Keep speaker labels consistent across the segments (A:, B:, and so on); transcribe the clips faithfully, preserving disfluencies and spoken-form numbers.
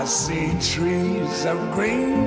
A: I see trees of green,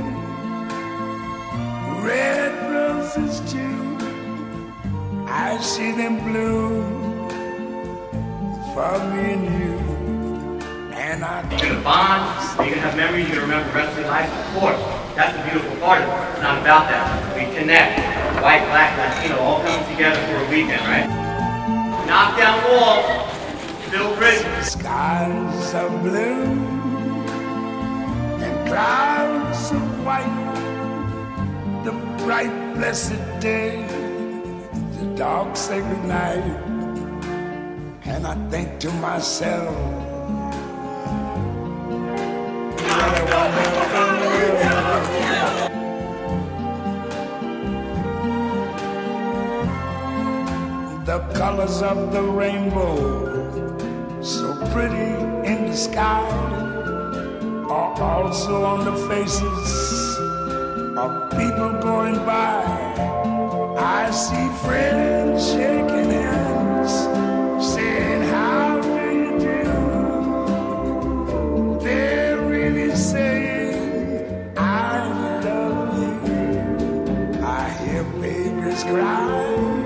A: red roses too. I see them bloom for me and you. And I
B: You're gonna bond, you're gonna have memories, you're gonna remember the rest of your life. Of course, that's the beautiful part of it. It's not about that. We connect. White, black, Latino, all coming together for a weekend, right? Knock down walls, build bridges.
A: Skies of blue and clouds of white. The bright, blessed day, the dark, sacred night. And I think to myself, what a wonderful world. The colors of the rainbow, so pretty in the sky, are also on the faces of people going by. I see friends shaking hands, saying, how do you do? They're really saying, I love you. I hear babies cry,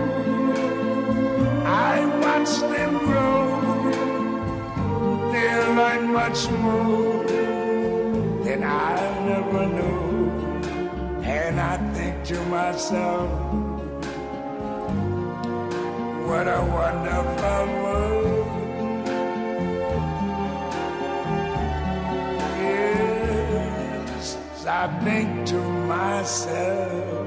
A: I watch them grow. They'll learn much more than I never knew. And I think to myself, what a wonderful world. Yes, I think to myself,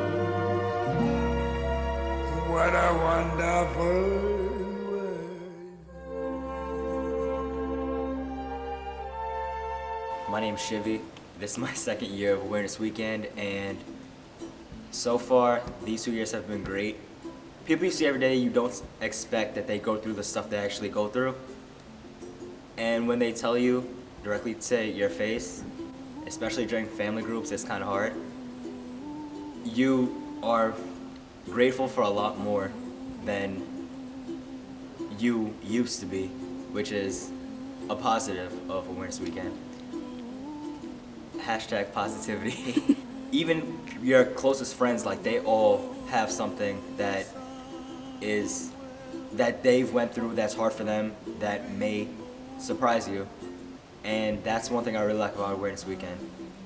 A: what a wonderful world.
C: My name's Shivy. This is my second year of Awareness Weekend, and so far, these two years have been great. People you see every day, you don't expect that they go through the stuff they actually go through. And when they tell you directly to your face, especially during family groups, it's kind of hard. You are grateful for a lot more than you used to be, which is a positive of Awareness Weekend. Hashtag positivity. Even your closest friends, like, they all have something that is, that they've went through that's hard for them, that may surprise you. And that's one thing I really like about Awareness Weekend.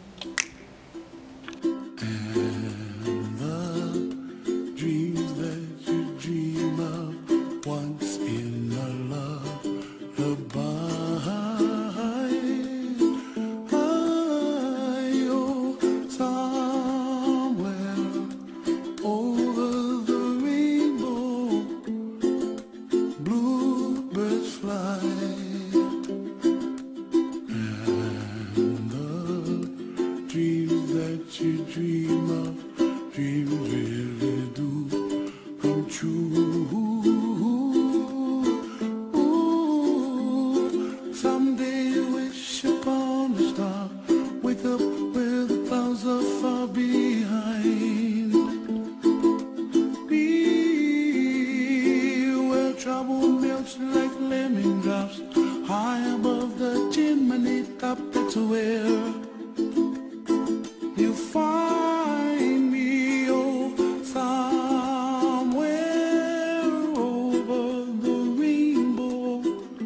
A: Like lemon drops high above the chimney top, that's where you find me, oh, somewhere over the rainbow,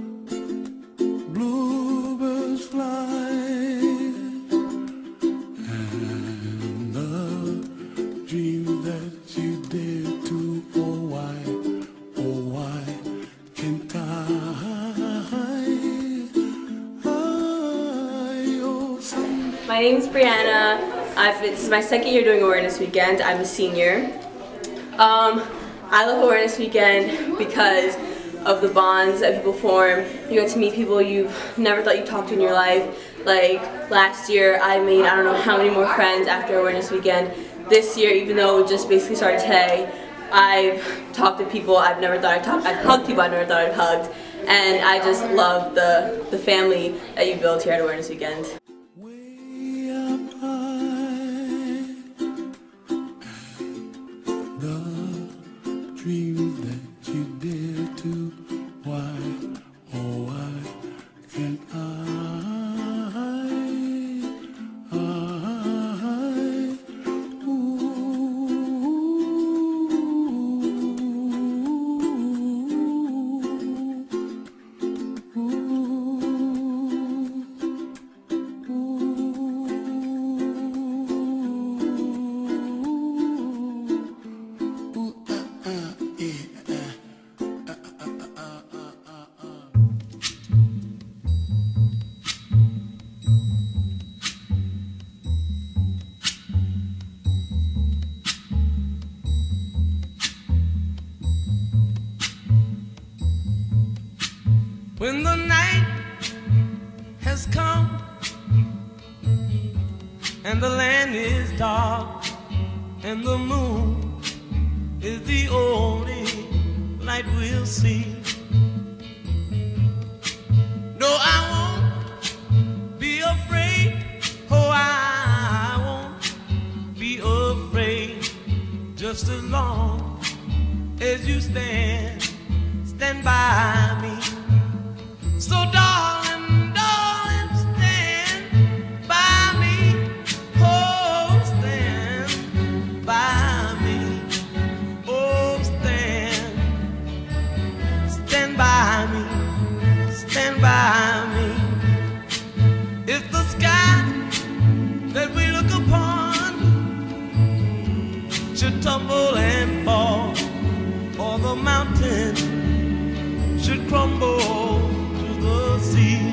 A: bluebirds fly, and the dream that you dare to, oh why, oh why can't I?
D: My name's Brianna. I've been, this is my second year doing Awareness Weekend. I'm a senior. Um, I love Awareness Weekend because of the bonds that people form. You get to meet people you've never thought you'd talk to in your life. Like last year, I made I don't know how many more friends after Awareness Weekend. This year, even though it just basically started today, I've talked to people I've never thought I'd talk. I've hugged people I've never thought I'd hugged, and I just love the the family that you build here at Awareness Weekend.
A: Dream that you dare to, why, oh why can't I?
E: When the night has come and the land is dark and the moon is the only light we'll see. No, I won't be afraid. Oh, I won't be afraid. Just as long as you stand, stand by me. So darling, darling, stand by me. Oh, stand by me. Oh, stand, stand by me. Stand by me. If the sky that we look upon should tumble and fall, or the mountain should crumble to the sea,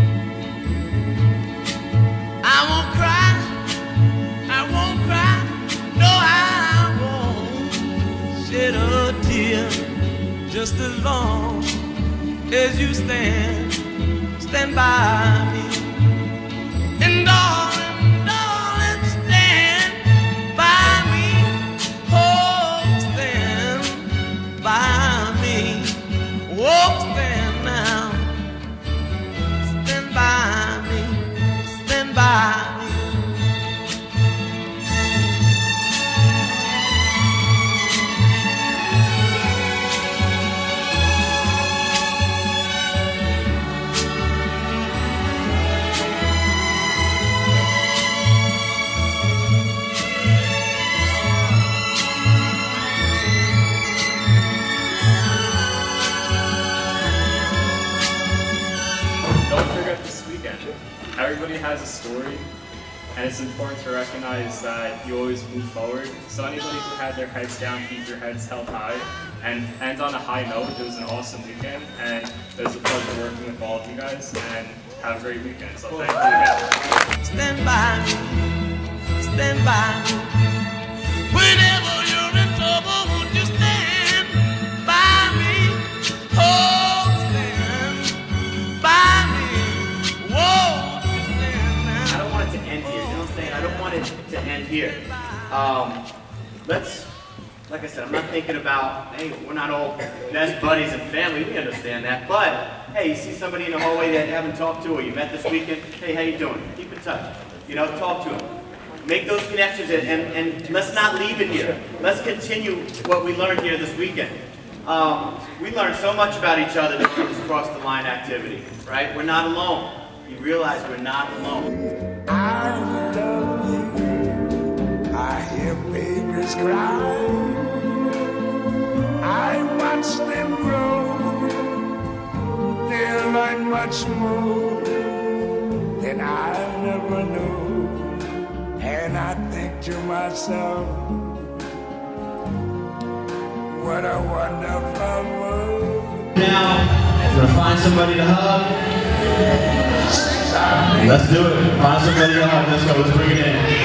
E: I won't cry, I won't cry, no, I won't shed a tear. Just as long as you stand, stand by me. And darling, darling, stand by me. Oh, stand by me. Oh, stand now. Stand by me. Stand by me.
F: Everybody has a story, and it's important to recognize that you always move forward. So anybody who had their heads down, keep your heads held high, and end on a high note. It was an awesome weekend, and it was a pleasure working with all of you guys, and have a great weekend. So thank you again.
E: Stand by me, stand by me. Whenever you're in trouble, won't you stand by me? Oh, stand by me. Whoa.
B: I don't want it to end here. Um, let's, like I said, I'm not thinking about, hey, we're not all best buddies and family, we understand that, but, hey, you see somebody in the hallway that you haven't talked to or you met this weekend, hey, how you doing? Keep in touch. You know, talk to them. Make those connections and, and, and let's not leave it here. Let's continue what we learned here this weekend. Um, we learned so much about each other during this cross the line activity, right? We're not alone. You realize we're not alone.
A: I love you. I hear babies cry. I watch them grow. They learn much more than I never knew. And I think to myself, what a wonderful world.
G: Now, we're gonna find somebody to hug. Let's do it. Find somebody to hug. Let's go. Let's bring it in.